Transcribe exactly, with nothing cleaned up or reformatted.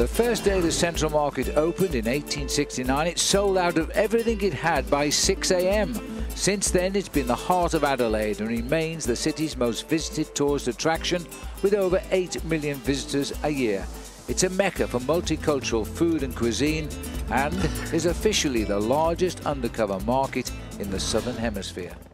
The first day the Central Market opened in eighteen sixty-nine, it sold out of everything it had by six A M Since then, it's been the heart of Adelaide and remains the city's most visited tourist attraction with over eight million visitors a year. It's a mecca for multicultural food and cuisine and is officially the largest undercover market in the Southern Hemisphere.